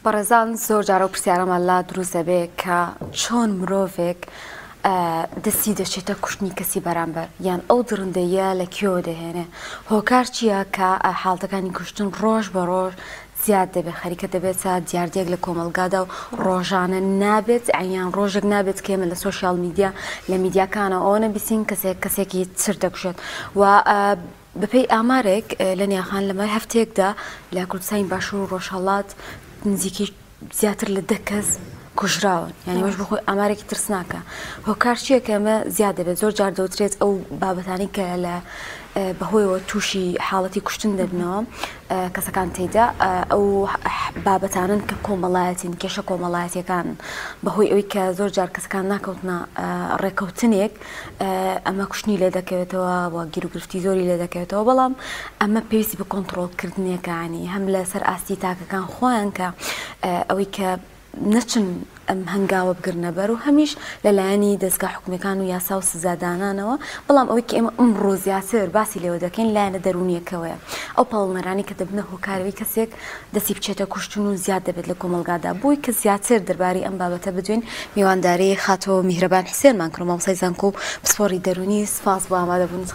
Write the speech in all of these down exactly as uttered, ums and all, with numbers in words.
بەڕێزان زۆر جارە و پرسیارەمان لا دروست دەبێ کە چۆن مرۆڤێک دەستی دەچێتە کوشتنی کەسی بەرامبەر یان ئەو درندەیە لە کێوە دەهێنێ هۆکار چییە کە حاڵەتەکانی کوشتن ڕۆژ بە ڕۆژ زیاد دەبێت خەریکە دەبێتە دیاردێک لە کۆمەلگادا و ڕۆژانە نابێت ئەیان ڕۆژێک نابێت کێمە لە سوۆشیال میدیا لە میدیاکانە ئەوە نەبیستین کەسێک کەسێکی چر دەکوشێت و بەپێی ئامارێک لە نیاخان لەمە هەفتەیەکدا لە کوردستانی باشوور و ڕۆژهەڵات نزیکی زیاتر لە دە کەس کوژراون یعنی وەش بخۆی ئامارێکی ترسناکە هۆکار چییە کە ئەمە زیاد دەبێت زۆر جار دەوترێت ئەو بابەتانی کە لە بەهۆیەوە تووشی حاڵەتی کوشتن دەبنەوە کەسەکان تێدا ئەو بابەتانن کە کۆمەڵایەتین کێشە کۆمەڵایەتیەکان بەهۆی ئەوەی کە زۆر جار کەسەکان ناکەوتنە ڕێکەوتنێک ئەمە کوشتنی لێ دەکەوێتەوە بۆ گیر و گرفتی زۆری لێ دەکەوێتەوە بەڵام ئەمە پێویستی بە کۆنتڕۆڵکردنیەکانی هەم لەسەر ئاستی تاکەکان خۆیان کە ئەوەی کە نەچن ئەم هەنگاوە بگرنە بەر و هەمیش لەلایەنی دەستگا حکومەکان و یاسا و سزادانانەوە بەڵام ئەوەی کە ئێمە ئەمڕۆ زیاتر باسی لێوە دەکەین لایەنە دەرونیەکەوەیە ئەو پاڵنەرانی کە دەبنە هۆکارەوەی کەسێک دەستی بچێتە کوشتن و زیاد دەبێت لە کۆمەلگادا بۆی کە زیاتر دەربارەی ئەم بابەتە بدوین میوانداری خاتەوە میهرەبان حسێنمان کڕ مامۆستای زانکۆ و پسپۆڕی دەرونی سپاس بۆ ئامادەبوونت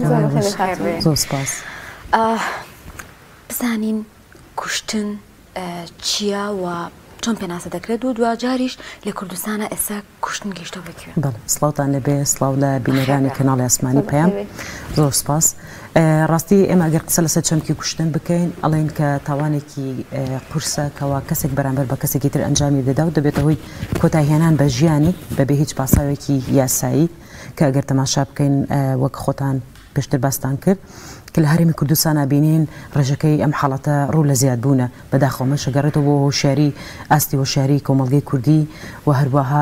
بزانین کوشتن چییە و چۆن پێناسە دەکرێت و دوجاریش لە کوردستانە ئێستا کوشتن گەیشتە بکوێ سڵاوتان لەبێ سڵاو لە بینەرانی کەناڵی ئاسمانی پەیام زۆر سپاس ڕاستی ئێمە ئەگەر قسە لەسەر چەمکی کوشتن بکەین ئەڵێن کە تاوانێکی قورسە کەوا کەسێک بەرامبەر بە کەسێکی تر ئەنجامی دەدا و دەبێتە هۆی کۆتاهێنان بە ژیانی بەبێ هیچ پاساوێکی یاسایی کە ئەگەر تەماشا بکەین وەک خۆتان پێشتر باستان کرد کە لە هەرێمی کوردستانە بینین ڕێژەکەی ئەم حاڵەتە ڕوو لە زیاد بوونە بەداخەوە شەگەڕێتەوە بۆ هۆشیاری ئاستی هۆشیاری کۆمەڵگەی کوردی و هەروەها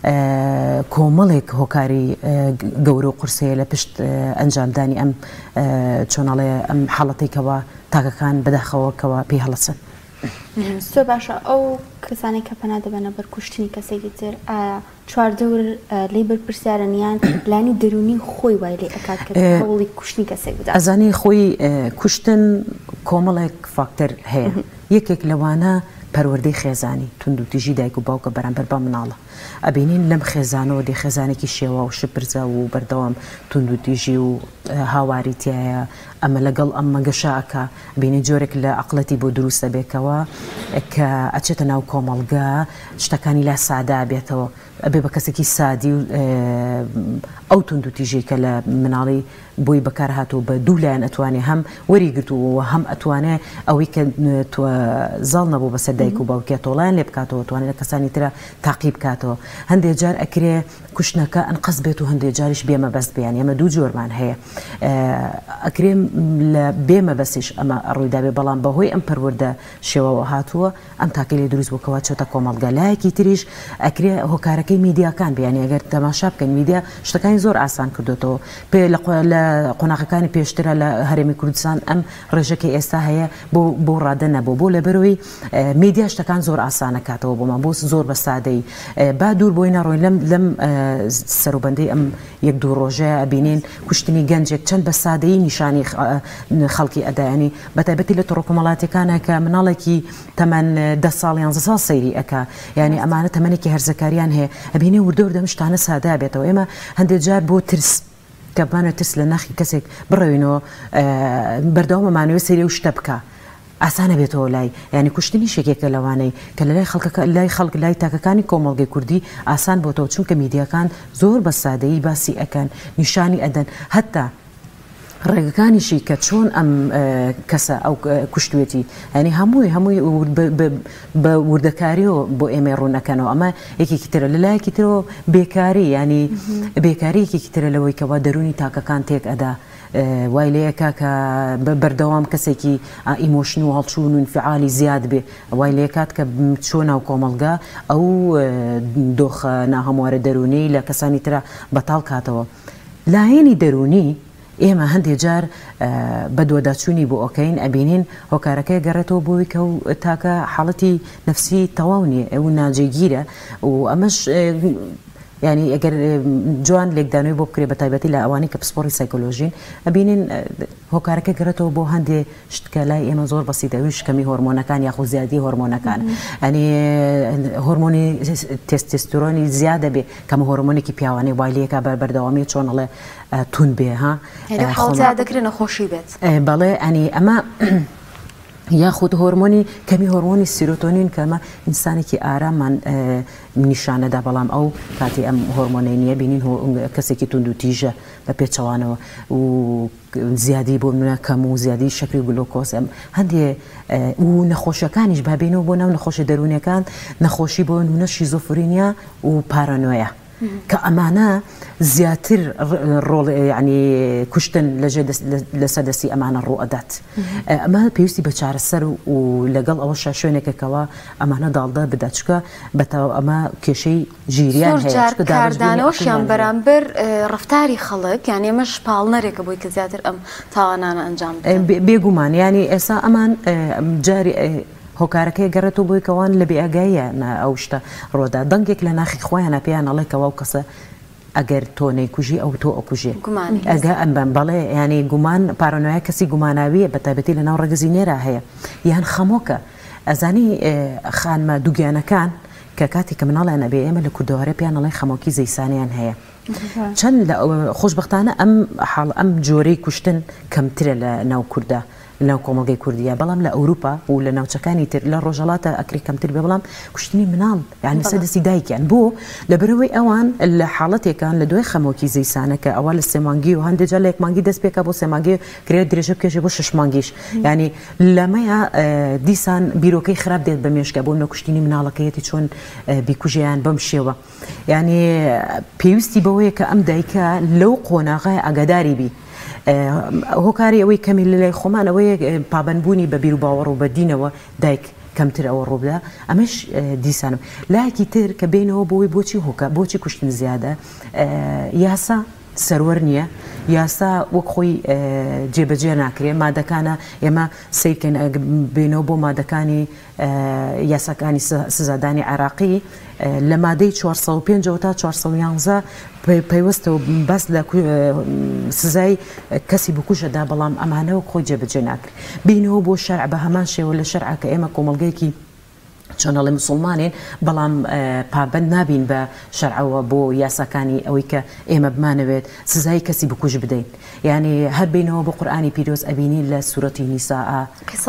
کۆمەڵێک هۆکاری گەورە و قورسەیە لە پشت ئەنجامدانی ئەم چۆناڵێ ئەم حاڵەتێکەوە تاکەکان بەداخەوەکەوە پێی هەڵەچن. زۆر باشە ئەو کەسانێک کە پەنا دەبەنە بەر کوشتنی کەسێکی تر چواردەور لی بەرپرسیارەنیان لانی دەرونی خۆی وای لێ ئەکات کە هەوڵی کوشتنی کەسێک بدات ئەزانی خۆی کوشتن کۆمەڵێک فاکتەر هەیە یەکێک لەوانە پەروەردەی خێزانی تونند و تیژی دایک و باوکە بەرامبەر بە مناڵە ئەبینین لەم خێزانەوە دی خێزانێکی شێوە و شپرزە و بەردەوام تونند و تیژی و هاواری تایە ئەمە لەگەڵ ئەم مەگەشاکە بینی جۆرێک لە عقلەتی بۆ دروستە بێکەوە کە ئەچێتە ناو کۆمەڵگا شتەکانی لا سادا بێتەوە ئەبێ بە کەسێکی سادی و ئەو تونند و تیژی کە لە مناڵی بۆی بەکار هاتوو بە دوو لایەن ئەتوانێ هەم وەریگرتووە هەم ئەتوانێ ئەوەی کە زاڵ نەبوو بەسەر دایک و باوکێ تۆڵیان لێ بکاتەوە توانێت لە کەسانی ترە تاقی بکاتەوە هەندێک جار ئەکرێ کوشتنەکە ئەنقەس بێت و هەندێک جاریش بێمە بەست بیان ئێمە دوو جۆرمان هەیە ئەکرێ لە بێمە بەسیش ئەمە ڕوویدا بێ بەڵام بەهۆی ئەم پەروەردە شێوەوە هاتووە ئەم تاقی لێ دروست بووکەوە چۆتە کۆمەڵگا لایەکی تریش ئەکرێ هۆکارەکەی میدیاکان بیان ئەگەر تەماشا بکەین میدیا شتەکانی زۆر ئاسان کردوێتەوە پێ لە قۆناغەکانی پێشترە لە هەرێمی کوردستان ئەم ڕێژەکەی ئێستا هەیە بۆ بۆ ڕادە نەبوو بۆ لەبەرەوەی میدیا شتەکان زۆر ئاسانەکاتەوە بۆمان بۆ زۆر بە سادەی با دوور بۆی نەڕۆین لەم لەم سەروبەندەی ئەم یەک دوو ڕۆژەیە ئەبینین کوشتنی گەنجێک چەند بە سادەیی نیشانی خەڵکی ئەدایانی بەتایبەتی لە تۆڕە کۆمەڵاتیەکانە کە مناڵێکی تەمەن دە ساڵ یانزە ساڵ سەیری ئەکا یعنی ئەمانە تەمەنێکی هەرزەکاریان هەیە ئەبینێ وردە وردە شتانە سادا بێتەوە ئێمە هەندێک جار بۆ ترس کەبانە ترس لە ناخی کەسێک بڕەوینەوە بەردەوامەمانەوە سەیری و شتە بکە ئاسانە بێتەوە لای ینی کوشتنی شێکێکە لەوانەی کە لە لای خەڵکەکە لای خەڵک لای تاکەکانی کۆمەڵگەی کوردی ئاسان بۆتەوە چونکە میدیاکان زۆر بە سادەیی باسی ئەکەن نیشانی ئەدەن هەتا ڕێگەکانیشی کە چۆن ئەم کەسە ئەو کوشتوێتی ئەنی هەمووی هەمووی بە وردەکاریەوە بۆ ئێمە ڕوونەکەنەوە ئەمە یەکێکی ترە لە لایەکی ترەوە بێکاری ینی بێکاریەکی ترە لەوەی کەوا دەرونی تاکەکان تێک ئەدا وای لەیەکە کە بەردەوام کەسێکی ئیمۆشن و هەڵچوون و انفعالی زیاد بێ وای لەیەکات کە چۆ ناو کۆمەڵگا ئەو دۆخە ناهەموارە دەرونی لە کەسانی ترە بەتاڵ کاتەوە لایەنی دەرونی ئێمە هەندێک جار بە دووەداچوونی بۆ ئۆکەین ئەبینین هۆکارەکەی گەڕێتەوە بۆی کە و تاکە حاڵەتی نەفسی تەواو نیە ئەو ناجێگیرە و ئەمەش يعني ئەگەر جوان لێکدانەوەی بۆ بکرێ بە تایبەتی لە ئەوانەی کە پسپۆڕی سایکۆلۆژین ئەبینین هۆکارەکە گەڕێتەوە بۆ هەندێ شتکە لای ئێمە زۆر بەسیتە وی شکەمی هۆرمۆنەکان یاخود زیادی هۆرمۆنەکان ئەنی هۆرمۆنی تێستۆستێرۆنی زیادە بێ کەمە هۆرمۆنێکی پیاوانەی وای لێکا بەر بەردەوامی چۆن ئەڵێ تون بێ ها دەکرێت نەخۆشی بێت بەڵێ ئەنی ئەمە یاخود هۆرمۆنی کەمی هۆرمۆنی سیرۆتۆنین کەمە ئینسانێکی ئارامان نیشانەدا بەڵام ئەو کاتی ئەم هۆرمۆنەی نییە بینین کەسێکی تونند و تیژە بە پێچەوانەوە و زیادی بۆ منە کەم و زیادی شەکری گلۆکۆز ئەم هەندێ و نەخۆشیەکانیش بابێنەوە بۆ ناو نەخۆشی دەرونیەکان نەخۆشی بۆ نمونە شیزۆفرینیا و پارانۆیە کە ئەمانە زیاتر ڕۆڵ ینی کوشتن لەسەر دەستی ئەمانە ڕوو ئەدات ئەمە پێویستی بە چارەسەر و لەگەڵ ئەوە شوێنێکەکەوە ئەمانە داڵدا بدات چکە بەتەوە ئەمە کێشەی ژیریان هەیەکاردانەوەشیان بەرامبەر ڕفتاری خەڵک یان ئێمەش پاڵنەرێکە بۆی کە زیاتر ئەم تاوانانە ئەنجام بێگومان ینی ئێستا ئەمان جاری هۆکارەکەی گەڕێتەوە بۆی کەوان لە بێئاگاییە ئەو شتە ڕۆدا دەنگێک لە ناخی خۆیانە پێیان ئەڵێ کەوا و کەسە ئەگەر تۆ نەیکوژی ئەو تۆ ئەکوژێ ئەگە ئەم بەڵێ ینی گومان پارانۆیە کەسی گوماناویە بە تایبەتی لە ناو ڕێگەزینێرا هەیە یان خەمۆکە ئەزانی خانمە دووگیانەکان کە کاتی کە مناڵیان ئەبێ ئێمە لە کوردەوارە پێیان ئەڵێ خەمۆکی زەیسانیان هەیە چەند لە خۆشبەختانە ئەم حاڵ ئەم جۆرەی کوشتن کەمترە لە ناو کووردا لەناو کۆمەڵگەی کوردیە بەڵام لە ئەوروپا و لە ناوچەکانی تر لە ڕۆژەڵاتە ئەکری کەمتر بێ بەڵام کوشتنی مناڵ یعنی سەدەسی دایکیان بۆ لەبەرەوەی ئەوان لە حاڵەتێکان لە دوای خەمۆکی زەیسانەکە ئەوە لە سێمانگی و هەندێک جار لە یەکمانگی دەست پێکا بۆ سێمانگی کرێت درێژە بکێشێ بۆ شەشمانگیش ینی لەمەیە دیسان بیرۆکەی خراپ دێت بە مێشکە بۆ نەکوشتنی مناڵەکەیەتی چۆن بیکوژیان بەم شێوە ینی پێویستی بەوەیە کە ئەم دایکە لەو قۆناغای ئاگاداری بی هۆکاری ئەوەی کەمی لە لای خۆمان ئەوەیە پابندبوونی بە بیر و باوەڕ و بە دینەوە دایک کەمتر ئەوە ڕووبدا ئەمەش دیسانم لایەکی تر کە بینەوە بۆی بۆچی هۆکە بۆچی کوشتن زیادە یاسا سەروەر نییە یاسا وەک خۆی جێبەجێ ناکرێ مادەکانە ئێمە سیرکەن بینەوە بۆ مادەکانی یاساکانی سزادانی عراقی لە مادەی چوارسەد و پێنج تا چوارسەد و یانزە پەیوەستەوە بەس لە سزای کەسی بکوژەدا بەڵام ئەمانەوە خۆی جێبەجێ ناکرێت بینەوە بۆ شەرع بە هەمان شێوە لە شەرع کە ئێمە کۆمەڵگەیەکی چۆنەڵی مسلمانین بەڵام پابند نابین بە شەرعەوە بۆ یاساکانی ئەوەی کە ئێمە بمانەوێت سزای کەسی بکوژ بدەین یعنی هەر بینەوە بۆ قورئانی پیرۆز ئەبینی لە سوورەتی نیساء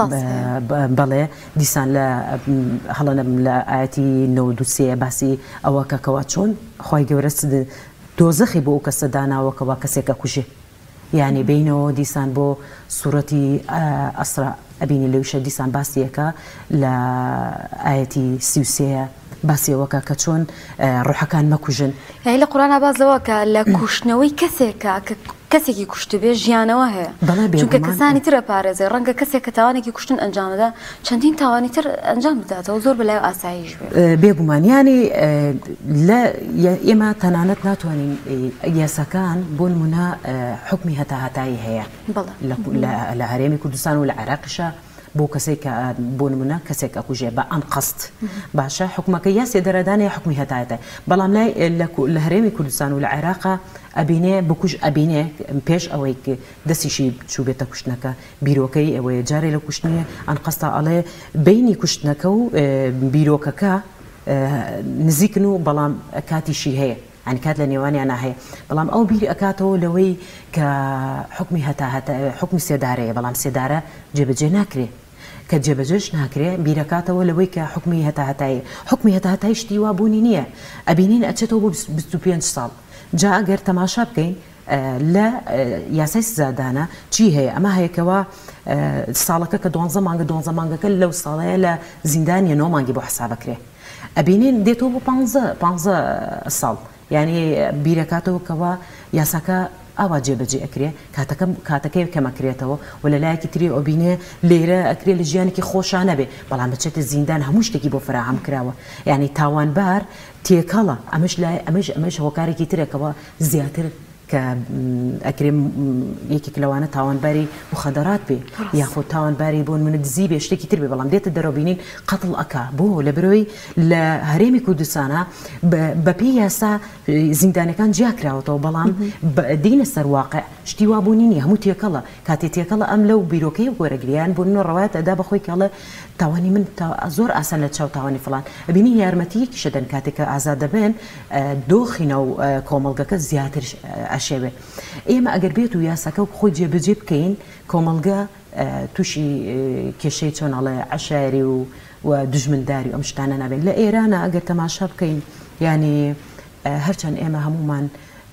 بەڵێ دیسان لە هەڵەنەم لە ئاەتی نەوەد و سێ باسی ئەوە کەکەوە چۆن خی گەورە دۆزەخی بۆ ئەو کەسە داناوەکەوە کەسێکە کوژێ یعنی بینەوە دیسان بۆ سوورەتی ئەسرا ئەبینی لەویشە دیسان باسیەکە لە ئاەتی سیوسەیە باسیەوەکە کە چۆن ڕوحەکان مەکوژن هی لە قورآن بازەوە کە لە کوشتنەوەی کەسێکە کە کەسێکی کوشتبێ ژیانەوە هەیە چونکە کەسانی ترە پارێزێ ڕەنگە کەسێک کە تاوانێکی کوشتن ئەنجامەدا چەندین تاوانی تر ئەنجام بداتەوە زۆر بەلای ئاساییش بێ بێگومانیانی لە ئێمە تەنانەت ناتوانین یاساکان بۆ نمونە حکمی هەتا هەتایی هەیە لە هەرێمی کوردستان و لە عێراقیشە بۆ کەسێک کە بۆ نمونە کەسێک ئەکوژێ بە ئەم قەست باشە حکومەکە یاسێ دەرەدانێ حکمی هەتایەتە بەڵام لای لە هەرێمی کوردستان و لە عێراقا ئەبینێ بکوژ ئەبینێ پێش ئەوەی دەستیشی چوو بێتە کوشتنەکە بیرۆکەی ئەوەیە جارێ لە کوشتنیە ئەن قەستا ئەڵێ بینی کوشتنەکە و بیرۆکەکە نزیکن و بەڵام کاتیشی هەیە ئەنی کات لە نێوانیان هەیە بەڵام ئەو بیر ئەکاتەوە لەوەی کە حکمی هەتا هەتا حکمی سێدارەیە بەڵام سێدارە جێبەجێ ناکرێ کە جێبەجێش ناکرێ بیرەکاتەوە لەوەی کە حکمی هەتا هەتایی حکمی هەتا هەتایی شتی وا بوونی نییە ئەبینین ئەچێتەوە بۆ بیست و پێنج ساڵ جا ئەگەر تەماشا بکەین لە یاسای سزادانە چی هەیە ئەمە هەیەکەوە ساڵەکە کە دوانزە مانگە دوانزە مانگەکە لەو ساڵەیە لە زیندانیە نۆ مانگی بۆ حسابەکرێ ئەبینین دێتەوە بۆ پانزە ساڵ یعنی بیرەکاتەوە کەەوە یاساکە ئاوا جێبەجێ ئەکرێ کاتەکەی کەمەکرێتەوە و لە لایەکی تری ئۆبینێ لێرە ئەکرێ لە ژیانێکی خۆشانە بێ بەڵام بچێتە زیندان هەموو شتێکی بۆ فراهەم کراوە یعنی تاوانبار تێکەڵە ئەمەش لای ئەمەش ئەمەش هۆکارێکی ترێکەوە زیاتر کە ئەگرێ یەکێک لەوانە تاوانباری مخەدەرات بێ یاخۆ تاوانباری بۆ منە دزی بێ شتێکی تر بێ بەڵام دێتە دەرەوبینین قەتڵ ئەکا بۆ لە برۆی لە هەرێمی کوردستانە بەپێی یاسا زیندانەکان جیاکراوەتەوە بەڵام دینە سەرواقع شتی وابوونی هەموو تێکەڵە کاتێ تێکەڵە ئەم لەو بیرۆکەی وەرەگریان بۆ منە ڕەوایەت ئەدا بەخۆی کەڵە تاوانی من زۆر ئاسان لە چاو تاوانی فڵان ئەبینی یارمەتیەکی شەدەن کاتێککە ئازاد دەبێن دۆخینە و کۆمەڵگەکە زیاتر ئەشێوێ ئێمە ئەگەر بێت و یاساکە خۆی جێبەجێ بکەین کۆمەڵگە تووشی کێشەی چۆناڵێ عەشایری و و دژمنداری و ئەم شتانە نابێت لە ئێرانە ئەگەر تەماشا بکەین ینی هەرچەند ئێمە هەمومان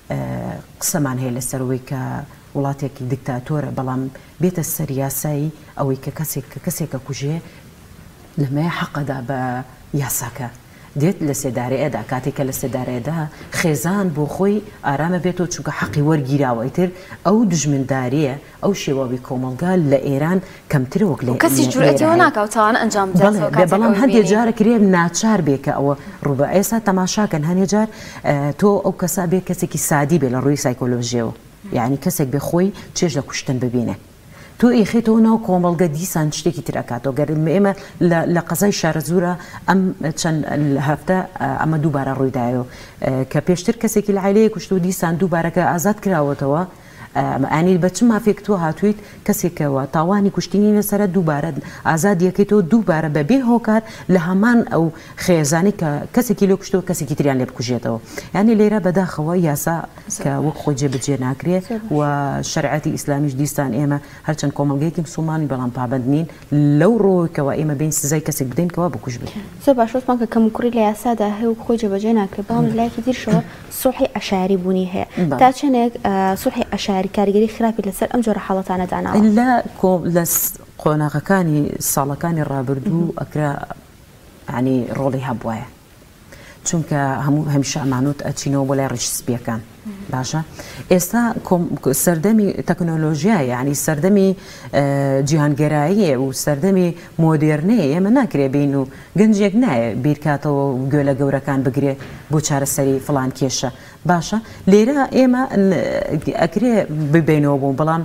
قسەمان هەیە لەسەرەوەی کە وڵاتێکی دیکتاتۆرە بەڵام بێتە سەر یاسایی ئەوەی کە کەسێک کەسێکە کوژێ لەمەیە حەقەدا بە یاساکە دێت لە سێدارەیەدا کاتێکە لە سێدارەیەدا خێزان بۆ خۆی ئارامە بێتەوە چونکە حەقی وەرگیراوە تر ئەو دژمنداریە ئەو شێوەوی کۆمەلگا لە ئێران کەمترە وەک لە کەسی جورئەتیەوە ناکەوتەوە ئەنجام بدات بەڵام هەندێک جارە کرێ ناچار بێکە ئەوە ڕوبە ئێستا تەماشاکەن هەندێک جار تۆ ئەو کەسا بێ کەسێکی سادی بێ لە ڕووی سایکۆلۆژیەوە یعنی کەسێک بێ خۆی چێژ لە کوشتن ببینێ تۆ ئیخێتەوە ناو کۆمەڵگە دیسان شتێکی تر ئەکاتەوە گەر ئێمە لە قەزای شارەزورە ئەم چەند هەفتە ئەمە دووبارە ڕوویدایەوە کە پێشتر کەسێکی لە عیلەیە کوشت و دیسان دووبارەکە ئازاد کراوەتەوە ئەنی بە چ مافێکتووە هاتوویت کەسێکەوە تاوانی کوشتنی لەسرە دووبارە ئازاد یەکەیتەوە دووبارە بەبێ هۆکار لە هەمان ئەو خێزانی کە کەسێکی لێ کوشتەوە کەسێکی تریان لێ بکوژێتەوە ینی لێرە بەداخەوە یاسا کە وەک خۆی جێبەجێ ناکرێت و شەریعەتی ئیسلامیش دیستان ئێمە هەرچەند کۆمەڵگەیەکی مسلمانی بەڵام پابەند نین لەو ڕۆیکەوە ئێمە بین سزای کەسێک بدەینکەوە بکوژ بێت زۆر باش وەسمان کە کەمکوڕی لە یاسادا هەیە و خۆی جێبەجێ ناکرێت بەڵام لایەکی دیرشەوە سوڵحی عەشایری بوونی هەیە تا چەندێک سوڵحی عەشایری کاریگەری خراپی لەسەر ئەم جۆرە حاڵەتانە داناوە لە قۆناغەکانی ساڵەکانی ڕابردوو ئەکرا ینی ڕۆڵی هەبوایە چونکە هەموو هەمیشە ئەمانوت ئەچینەوە بۆ لای ڕیشسپیەکان باشە ئێستا سەردەمی تەکنۆلۆژیای ینی سەردەمی جیهانگەراییە و سەردەمی مۆدێرنەیە ئێمە ناکرێ بین و گەنجێک نایە بیرکاتەوە گوێ لە گەورەکان بگرێ بۆ چارەسەری فڵان کێشە باشە لێرە ئێمە ئەکرێ ببینەوە بوون بەڵام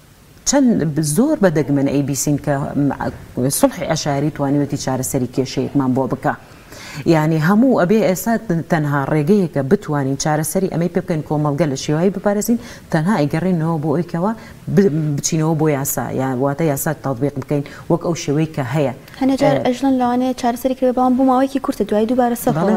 چەند زۆر بەدەگمن ئەی بیسین کە سوڵحی عەشایری توانیوەتی چارەسەری کێشەیەکمان بۆ بکە یعنی هەموو ئەبێ ئێستا تەنها ڕێگەیەکە بتوانین چارەسەری ئەمەی پێ بکەین کۆمەڵگە لە شێوایی بپارێزین تەنها ئەیگەڕێنەوە بۆ ئەوکەوە بچینەوە بۆ یاسا یان واتە یاسا تەطبیق بکەین وەک ئەو شێوەی کە هەیە هەندێک جار ئەژڵن لەوانەیە چارەسەری کرێ بەڵام بۆ ماوەیەکی کورتە دوای دووبارە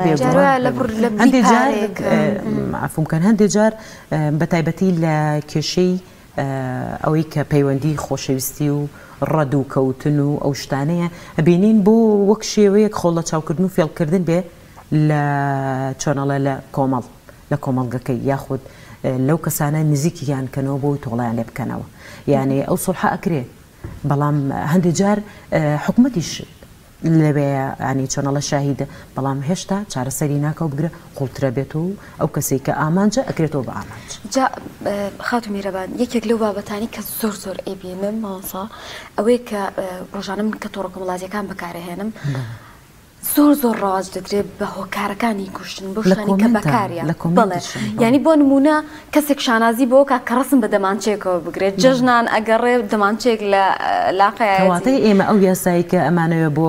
هەندێک جار عەفومکەن هەندێک جار بەتایبەتی لە کێشەی ئەوەی کە پەیوەندی خۆشەویستی و ڕەد و کەوتن و ئەو شتانەیە ئەبینین بۆ وەک شێوەیەک خۆڵ لە چاوکردن و فێڵکردن بێ لە چۆنەڵە لە کۆمەڵ لە کۆمەڵگەکەی یاخود لەو کەسانە نزیکیان کەنەوە بۆی تۆڵیان لێ بکەنەوە یعنی ئەو سوڵحە ئەکرێ بەڵام هەندێک جار حکومەتیش لەبێ ینی چۆنەڵە شاهیدە بەڵام هێشتا چارەسەری ناکەو بگرە قوڵترە بێت و ئەو کەسێک کە ئامانجە ئەکرێتەوە بە ئامانج جا خاتو میرەبان یەکێک لەو بابەتانی کە زۆر زۆر ئەیبینم ماوەسا ئەوەیە کە ڕۆژانە من کە تۆڕە کۆمەڵایەتیەکان بەکارهێنم زۆر زۆر ڕاز دەدرێت بە هۆکارەکانی کوشتن بۆ شتانی کە بەکاریە بڵێ یعنی بۆ نمونە کەسێک شانازی بۆ کە کەڕسم بە دەمانچێکەوە بگرێت جژنان ئەگەڕێ دەمانچێک لە لاقەیەواتەی ئێمە ئەو یاسایی کە ئەمانەوە بۆ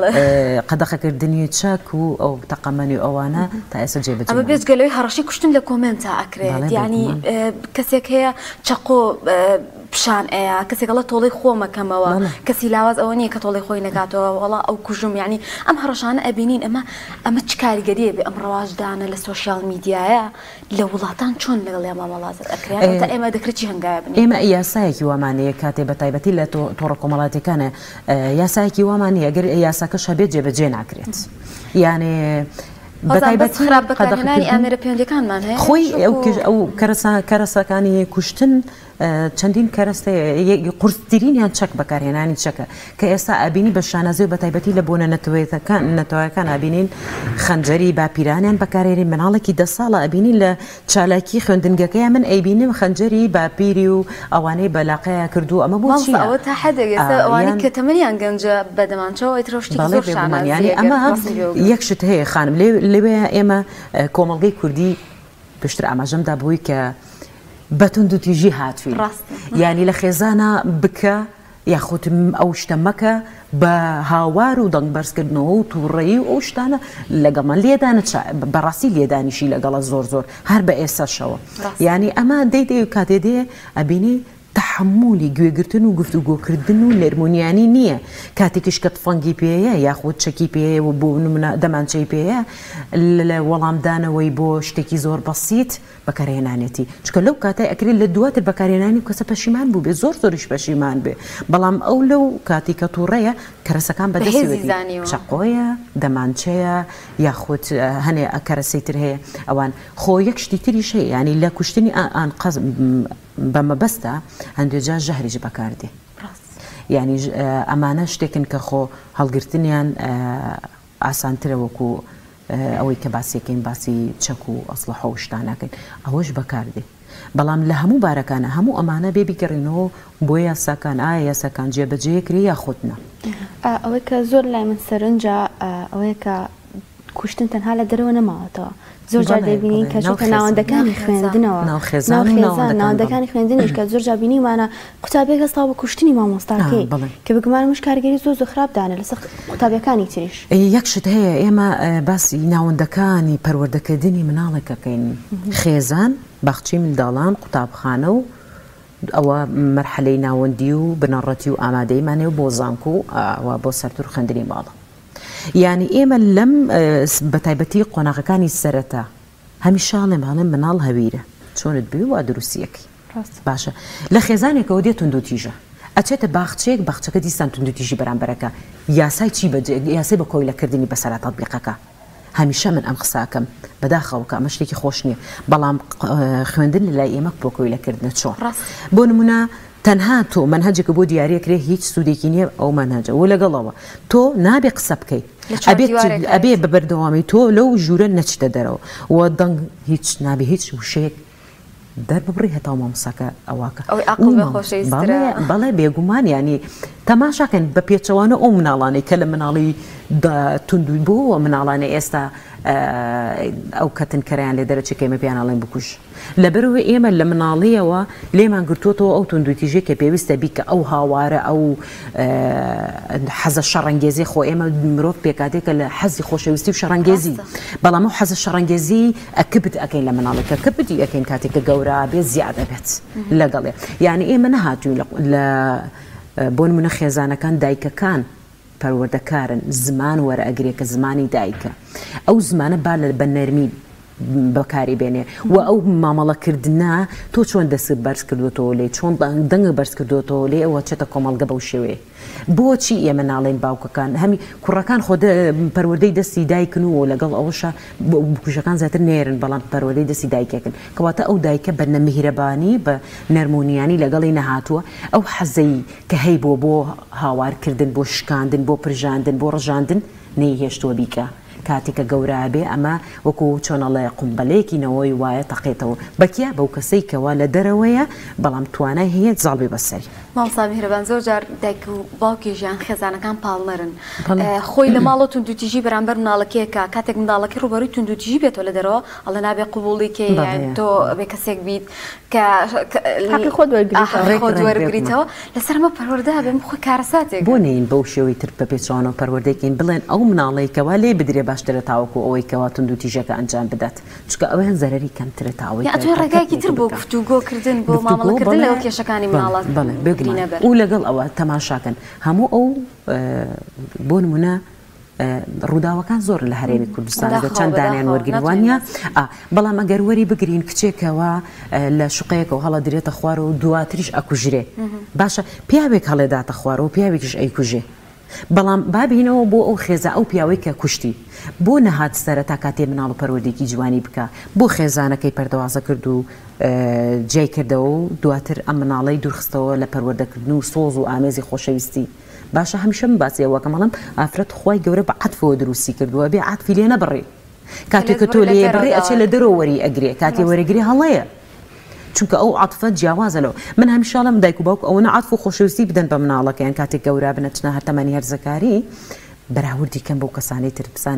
قەدەخەکردنی چاک و ئەو تەقەمەنی ئەوانە تا ئێستا جێبەجێ ئەمە بێزگەلەوەی هەڕەشی کوشتن لە کۆمنتە ئەکرێت یعنی کەسێک هەیە چەقۆ پیشان ئەیە کەسێکەڵە تۆڵی خۆمەکەمەوە کەسی لاواز ئەوە نییە کە تۆڵی خۆی نەگاتەوە وڵا ئەو کوژم یعنی ئەم هەڕەشانە ئەبینین ئەمە ئەمە چ کاریگەریە بێ ئەم ڕەواژدانە لە سۆشیال میدیایە لە وڵاتان چۆن لەگەڵ ئێمە مەڵازت ئەکرێت تا ئێمە دەکرێتی هەنگاوە بنین ئێمە یاسایەکی وامانەیە کاتێ بە تایبەتی لە تۆڕە کۆمەڵاتیەکانە یاسایەکی وامانەیە ئەگەر یاساکەش هەبێت جێبەجێ ناکرێت یانێ بەتایبەت خراپ بەکارهێنانی ئامێرە پەیوەندیەکانمان هەیە خۆی ئەو کەرەسەکانی کوشتن چەندین کەرەستەیە قورستترینیان چەک بەکارهێنانی چەکە کە ئێستا ئابینی بە شانازی و بەتایبەتی لە بۆنە نەتەوەیەکان ئابینین خەنجەری باپیرانیان بەکارێنین مناڵێکی دە ساڵە ئەبینین لە چالاکی خوێندنگەکەی من ئەیبینیم خەنجەری باپیری و ئەوانەی بەلاقەیە کردو ئەمە بۆ چیە ئەوە تا حدێک ئێستا ئەوانەی کە تەمەنیان گەنجە بەدەمانچەوە ئەیترۆشتی زۆر شانازی ئەمە یەک شت هەیە خانم لێوێ ئێمە کۆمەڵگەی کوردی پشتر ئاماژەمدا بووی کە بەتند و تیژی هاتوین یعنی لە خێزانە بکە یاخود ئەو شتە مەکە بە هاوار و دەنگ بەرزکردنەوە و تووڕێی و ئەو شتانە لەگەڵمان لێدانە بەڕاستی لێدانیشی لەگەڵە زۆر زۆر هەر بە ئێستاشەوە یعنی ئەمە دەی دەی و کاتێ دێ ئەبینی تحملی گوێگرتن و گفتوگۆکردن و نەرمونیانی نییە کاتێکش کە تفەنگی پێەیە یاخود چەکی پێەیە و بۆ دەمانچەی پێەیە لە وەڵامدانەوەی بۆ شتێکی زۆر بەسیت بەکارهێنانێتی چکە لەو کاتای ئەکرێت لە دواتر بەکارهێنانی کەسە پەشیمان بوو بێ زۆر زۆریش پەشیمان بێ بەڵام ئەو لەو کاتی کە تووڕەیە کەرەسەکان بەدەستیوێتی چەقۆیە دەمانچەیە یاخود هەنێ کەرەسەی تر هەیە ئەوان خۆ یەک شتی تریش هەیە ینی لە کوشتنی ئان قەز بەمەبەستە هەندێک جار ژەهریش بەکاردێ یعنی ئەمانە شتێکن کە خۆ هەڵگرتنیان ئاسانترە وەکو ئەوەی کە باسیەکەین باسی چەک و ئەسڵحە و شتانەکەین ئەوەش بەکاردێ بەڵام لە هەموو بارەکانە هەموو ئەمانە بێ بیگەڕێنەوە بۆ یاساکان ئایا یاساکان جێبەجێکری یاخودنا ئەوەی کە زۆر لای من سەرنجە ئەوەیە کە کوشتن تەنها لە دەرەوە نەماوەتەوە زۆر جار دەبینین کە چونکە ناوەندەکانی خوێندنەوە ناوەندەکانی خوێندنیش کە زۆر جار بینیمانە قوتابێک هەستا بە کوشتنی مامۆستاکەی کە بگومانمش کارگەری زۆر زۆر خراپدانە لەسەر قوتابیەکانی تریش یەک شت هەیە ئێمە باسی ناوەندەکانی پەروەردەکردنی مناڵێکەکەین خێزان باخچی منداڵان قوتابخانە و ئەوە مەرحەلەی ناوەندی و بنەڕەتی و ئامادەیمانێ و بۆ زانکو و بۆ سەرتور خوێندنی باڵە یعنی ئێمە لەم بەتایبەتی قۆناغەکانی سەرەتا هەمیشاڵێم هەڵێم مناڵ هەویرە چۆنت بوی وا دروستیەکەی باشە لە خێزانێکەوە دێت تونندوتیژە ئەچێتە باخچەیەک باخچەکە دیسان تونندوتیژی بەرامبەرەکە یاسای چی بەجێ یاسای بە کۆیلەکردنی بەسەرا تەطبیقەکە هەمیشە من ئەم قساکەم بەداخەوەکە ئەمە شتێکی خۆش نییە بەڵام خوێندن لە لای ئێمە بۆ کۆیلەکردنە چۆن بۆ نمونە تەنها تۆ منهەجێکە بۆ دیارەکرێ هیچ سوودێکی نییە ئەو منهەجە و لەگەڵەوە تۆ نابێ قسە بکەیت ئەبێ بە بەردەوامی تۆ لەو ژوورە نەچتە دەرەوە و دەنگ هیچ نابێ هیچ وشەیەک دەرببڕی هەتاو مامۆساکە ئەواکە بەڵێ بێگومان ینی تەماشاکەن بە پێچەوانە ئەو مناڵانەی کە لە مناڵی توندوی بوو مناڵانە ئێستا ئەو کەتنکەرەیان لێ دەرەچێک ئێمە پیاناڵێن بکوش لەبەرەوە ئێمە لە مناڵیەوە لێمان گرتوۆتەوە ئەو توندوتیژێک کە پێویستە بیکە ئەو هاوارە ئەو حەزە شەڕەنگێزی خۆ ئێمە مرۆڤ پێکاتێکە لە حەزی خۆشەویستی و شەڕەنگێزی بەڵام ئەو حەزە شەڕەنگێزی ئەکبت ئەەکەین لە مناڵێکە کەپتی ئەەکەین کاتێککە گەورە بێت زیادە بێت لەگەڵێ یعنی ئێمە نەهاتوین لە بۆ نمونە خێزانەکان دایکەکان پەروەردەکارن زمان وەرئەگرێ کە زمانی دایکە ئەو زمانە با لە بە نەرمی بەکاری بێنێ و ئەو مامەڵەکردنا تۆ چۆن دەست بەرز کردوتەوە لێ چۆن دەنگە بەرز کردوتەوە لێ ئەوە چێتە کۆمەڵگە بەو شێوێ بۆچی ئێمە ناڵێن باوکەکان هەمی کوڕەکان خۆ پەروەردەی دەستی دایکن و لەگەڵ ئەوەشە بکوژەکان زیاتر نێرن بەڵام پەروەردەی دەستی دایکێکن کەواتە ئەو دایکە بە نەمیهرەبانی بە نەرمونیانی لەگەڵی نەهاتووە ئەو حەزەی کە هەی بۆ بۆ هاوارکردن بۆ شکاندن بۆ پرژاندن بۆ ڕژاندن نەیهێشتووە بیکە کاتێکە گەورابێ ئەمە وەکو چۆنەڵێ قومبەلەیەکینەوەی وایە تەقێتەوە بەکیا بەو کەسەی کەوا لە دەرەوەیە بەڵام توانای هەیە زاڵبێ بەسەری مامۆستا میهرەبان زۆر جار دایک و باوکی ژیان خێزانەکان پاڵنەرن خۆی لە ماڵەوە توندوتیژی بەرامبەر مناڵەکەیەکە کاتێک منداڵەکەی ڕوبەرووی توندوتیژی بێتەوە لە دەرەوە ئەڵێ نابێ قبوڵیکەی تۆ بێ کەسێک بیت کە خۆت وەرگریتەوە لەسەر ئەمە پەروەردە بێم خۆی کارەساتێک بۆ نین بەو شێوەی تر بە پێچوانەوە پەروەردەیەکەین بڵێن ئەو مناڵەیەکەوا لێ بدرێ باشترە تاوەکو ئەوەی کەوا توندوتیژەکە ئەنجام بدات چکە ئەوە هەن زەرەری کەمترە تاوەی تۆ ڕێگایەکی تر بۆ گفتوگۆکردن بۆ مامەڵەکردن لەو کێشەکانی مناڵات بگرینە و لەگەڵ ئەوە تەماشاکەن هەموو ئەو بۆ نمونە ڕووداوەکان زۆر لە هەرێمی کوردستان چەند دانیان وەرگریوانە بەڵام ئەگەر وەری بگرین کچێکەوە لە شوقەیەکەوە هەڵە درێتە خوارەوە و دواتریش ئەکوژرێ باشە پیاوێک هەڵێداتە خوارەوە پیاوێکیش ئەیکوژێ بەڵام بابینەوە بۆ ئەو خێزە ئەو پیاوەی کە کوشتی بۆ نەهات سەرەتا کاتێ مناڵ و پەروەردەیەکی جوانی بکە بۆ خێزانەکەی پەردەوازە کرد و جێی کردەوە و دواتر ئەم مناڵەی دوورخستەوە لە پەروەردەکردن و سۆز و ئامێزی خۆشەویستی باشە هەمیشە من باسیەوە کە مەڵم ئافرەت خۆی گەورە بە عەتفەوە دروستی کردووە بێ عەتفی لێ نەبڕێ کاتێک کە تۆ لێ بڕێ ئەچێ لە دەرەوە وەری ئەگرێ کاتێ وەرەگری هەڵەیە چونکە ئەو عەتفە جیاوازەلەوە من هەمیشاڵم دایک و باوک ئەوەنە عەتف و خۆشەویستی بدەن بە مناڵەکەیان کاتێک گەورە بنە چنە هەر تەمەنی هەرزەکاری بەراوردی کەم بەو کەسانەی تر بزانن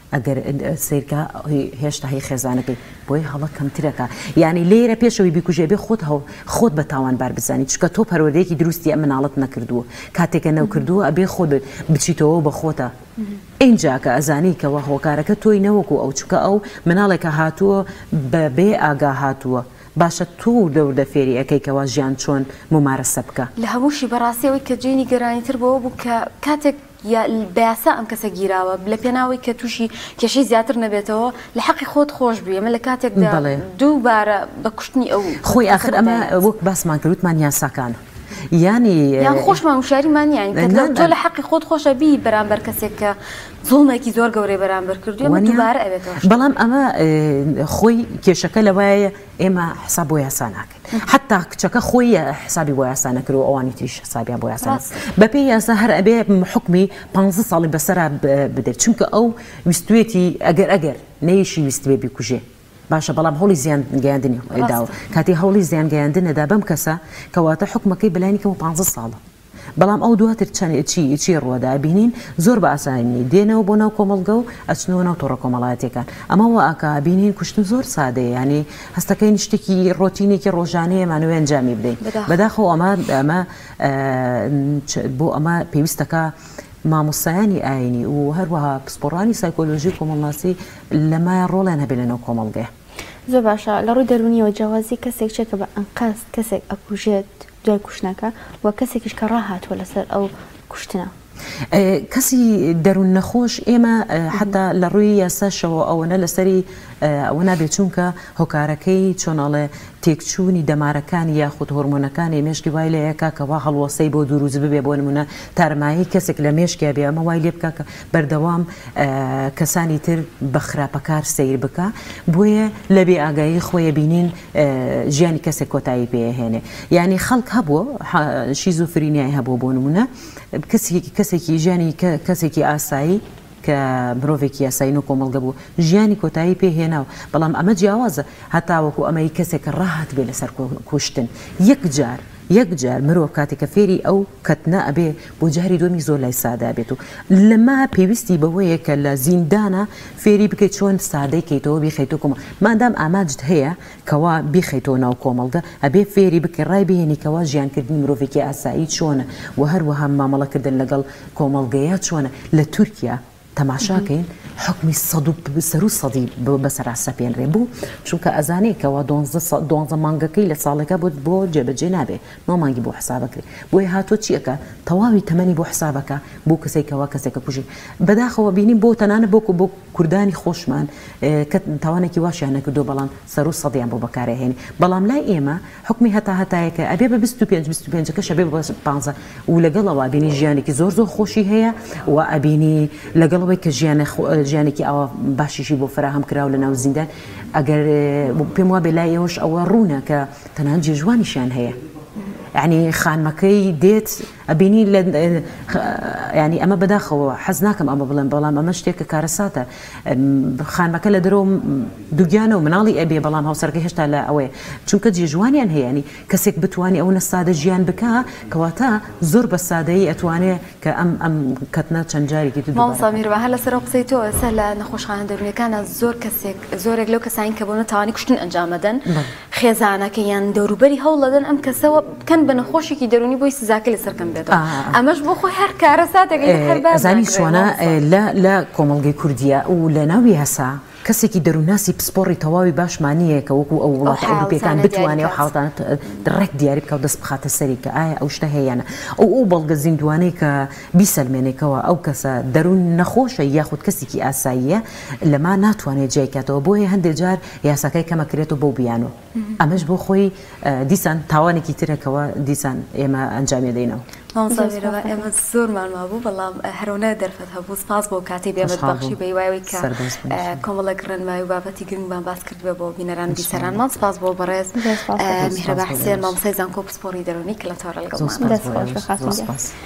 ئەگەر سیرکە هێشتا هی خێزانەکەی بۆی هەڵە کەمترەکە یعنی لێرە پێشەوەی بیکوژێ بێ خۆت خۆت بە تاوانبار بزانی چکە تۆ پەروەردەیەکی دروستی ئەم مناڵەت نەکردووە کاتێکە نەوکردووە ئەبێ خۆت بچیتەوە بە خۆتە اینجا کە ئەزانی کەەوە هۆکارەکە تۆی نەوەکو ئەو چکە ئەو مناڵێکە هاتووە بە بێ ئاگا هاتووە باشە تو دەوردە فێری ئەەکەیکەوە ژیان چۆن ممارەسە بکە لە هەمووشی بەڕاستیەوەی کە جێنی گەرانیتر بەوە بوو کە کاتێک بەیاسا ئەم کەسە گیراوە لە پێناوی کە تووشی کێشەی زیاتر نەبێتەوە لە حەقی خۆت خۆش بووە ئەمە لە کاتێکدا دووبارە بە کوشتنی ئەو خۆی آخر ئەمە وەک باسمان کردوتمان یاساکانە یعنی یان خۆشمان وشاریمان یانی کە تۆ لە حەقی خۆت خۆشە بی بەرامبەر کەسێک کە زوڵمێکی زۆر گەورەی بەرامبەر کردووە ئەمە دووبارە ئەوێتەوە بەڵام ئەمە خۆی کێشەکە لەوایە ئێمە حساب بۆ یاسا ناکەین حتا کچەکە خۆی حسابی بۆ یاسا نەکردەوە ئەوانی تریش حسابیان بۆ یاسا بەپێی یاسا هەر ئەبێ حکمی پانزە ساڵی بەسەرا بدرێت چونکە ئەو ویستوێتی ئەگەر ئەگەر نەیشی ویستوێ بیکوژێ باشە بەڵام هەوڵی زیان گەیاندنی داوە کاتی هەوڵی زیان گەیاندنەدا بەم کەسە کەواتە حکومەکەی بەلایەنێکەوە پانزە ساڵە بەڵام ئەو دواتر چەند چی چی ڕووەدا بینین زۆر بە ئاسانی دێنەوە بۆ ناو کۆمەڵگە و ئەچنەوە ناو تۆڕە کۆمەڵایەتەکان ئەمەوە ئاکا بینین کوشتن زۆر سادەیە ینی هەستەکەی شتێکی ڕۆتینێکی ڕۆژانەیەمانوێ ئەنجامی بدەین بەداخەوە ئەمە ئەمە بۆ ئەمە پێویستەکە مامۆستایانی ئاینی و هەروەها پسپۆڕانی سایکۆلۆژی کۆمەڵناسی لەمایە ڕۆڵیان هەبێت لەناو کۆمەڵگەیە زۆر باشە لە ڕووی دەرونیەوە جیاوازی کەسێک چێکە بە ئەنقاس کەسێک ئەکوژێت دوای کوشتنەکە و کەسێکیش کە ڕاهاتوە لەسەر ئەو کوشتنە کەسی دەروون نەخۆش ئێمە حتا لە ڕووی یاساشەوە ئەوەنە لەسەری ئەوە نابێت چونکە هۆکارەکەی چۆناڵێ تێکچوونی دەمارەکانی یاخود هۆرمۆنەکانی مێشکی وای لە یەکا کەوا هەڵوەسەی بۆ دوروز ببێ بۆ نمونە تارمایی کەسێک لە مێشکیا بێ ئەمە وای لێ بکە کە بەردەوام کەسانی تر بە خراپەکار سیر بکە بۆیە لە بێ ئاگایی خۆیە بینین ژیانی کەسێک کۆتایی پێهێنێ یعنی خەڵک هەبووە شیزۆفرینیای هەبوو بۆ نمونە کەسێکی کەسێکی ژیانی کەسێکی ئاسایی کە مرۆڤێکی یاساین و کۆمەڵگە بوو ژیانی کۆتایی پێهێناوە بەڵام ئەمە جیاوازە هەتاوەکو ئەمەی کەسێک ڕاهات بێ لەسەر کوشتن یەک جار یەک جار مرۆڤ کاتێکە فێری ئەو کەتنە ئەبێ بۆ جاری دومی زۆر لای سادا بێت و لەما پێویستی بەوەیە کە لە زیندانە فێری بکەیت چۆن سادەی کەیتەوە بیخەیتەوە کۆمە مادام ئاماجت هەیە کەوا بیخەیتەوە ناو کۆمەڵگە ئەبێ فێری بکە ڕای بهێنیکەوە ژیانکردنی مرۆڤێکی ئاسایی چۆنە و هەروەها مامەڵەکردن لەگەڵ کۆمەڵگەیە چۆنە لە تورکیا تەماشاکەین حکمی سەر و سەدی بەسەر سەپێنرێ بوو چونکە ئەزانەی کەوا دوانزە مانگەکەی لە ساڵەکە بۆ بۆ جێبەجێ نابێ نۆ مانگی بۆ حسابەکرێ بۆی هاتۆ چیەکە تەواوی تەمەنی بۆ حسابەکە بۆ کەسێکەوە کەسێکە کوژی بەداخەوە بینیم بۆ تەنانە بۆکو بۆ کوردانی خۆشمان کە تاوانێکی واشیان نەکردو بەڵام سەر و سەدیان بۆ بەکارهێنی بەڵام لای ئێمە حکمی هەتا هەتایەکە ئەبێ بە بیست و پێنج بیست و پێنجەکە شەبێ بە پانزە و لەگەڵەوە بینی ژیانێکی زۆر زۆر خۆشی هەیە و ئەبینی لەگەڵەوەی کە ژیانێکی ئەوە باشیشی بۆ فراهەم کراو لە ناو زیندان ئەگەر پێم وابێ لای ئێوەش ئەوە ڕوونە کە تەنان جێژوانیشیان هەیە یعنی خانمەکەی دێت ئەبینی ینی ئەمە بەداخەوە حەز ناکەم ئەمە بڵێن بەڵام ئەمە شتێکە کارەساتە خانمەکە لە دەرەوە دوگیانە و مناڵی ئەبێ بەڵام هاوسەرگە هێشتا لە ئەوەیە چونکە جێژوانیان هەیەنی کەسێک بتوانێت ئەو نەسادە ژیان بکە کەواتە زۆر بە سادەیی ئەتوانێت کە ئەم ئەم کەتنە چەند جارێکی مامۆستا هەر لەسەر قسەی تۆ ئێستا لە نەخۆشخانە دەرونیەکانە زۆر کەسێک زۆرێک لەو کەسانی کە بۆنە تاوانی کوشتن ئەنجامەدەن خێزانەکە یان دەوروبەری هەوڵ دەدەن ئەم کەسەوە بکەن بە نەخۆشێکی دەرونی بۆی سزاکە لەسەرکەم بێتەوە ئەمەش بۆ خۆی هەر کارە ئەزانی چۆنە لە کۆمەڵگەی کوردیە و لە ناوی هەسا کەسێکی دەروناسی پسپۆڕی تەواوی باشمانیە کە وەکو ئەو وڵات ئەوروپیەکان بتوانێت و حاڵتانە ڕێک دیاری بکە و دەست بخاتە سەری کە ئایا ئەو شتە هەیەە ئەو ئەو بەڵگە زیندوانەی کە بیسەلمێنێکەوە ئەو کەسە دەروون نەخۆشە یاخود کەسێکی ئاساییە لەما ناتوانێت جێکاتەوە بۆیە هەندێک جار یاساکەی کەمەکرێتەوە بۆ بیانەوە ئەمەش بۆ خۆی دیسان تاوانێکی ترەکەوە دیسان ئێمە ئەنجامی دەینەوە مامۆستا ئێمە زۆرمان مابوو بەڵام هەرۆنە دەرفەت هەبوو سپاس بۆ کاتی بێمەت بەخشی بەیواوی کە کۆمەڵک ڕێنمایی و بابەتی گرنگمان باس کردوێ بۆ بینەران بیسەرانمان سپاس بۆ بەڕێز میهرەبا حوسێن مامۆستای زانکۆ پسپۆڕی دەرونی کە لە تۆڕە لەگەڵمان